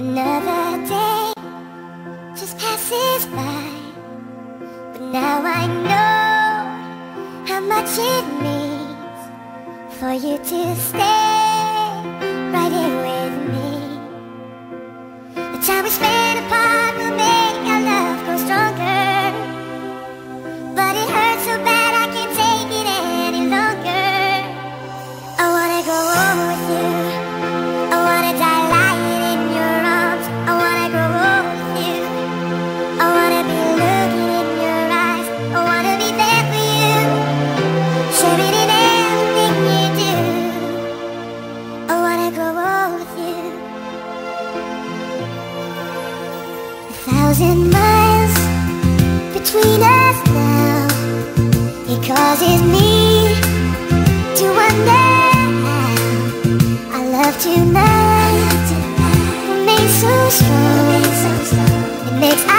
Another day just passes by, but now I know how much it means for you to stay right here with me. The time we spend apart will make our love grow stronger, but it hurts so bad I can't take it any longer. I wanna go home with you, I wanna die lying in your arms, I wanna grow old with you, I wanna be looking in your eyes, I wanna be there for you, sharing in everything you do. I wanna grow old with you. 1,000 miles between us now, it causes me to wonder how our love tonight remains so strong. It makes